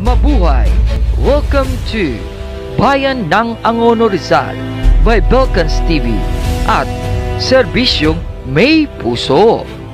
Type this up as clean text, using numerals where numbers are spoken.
Mabuhay! Welcome to Bayan ng Angono Rizal by Belcans TV at Serbisyong May Puso.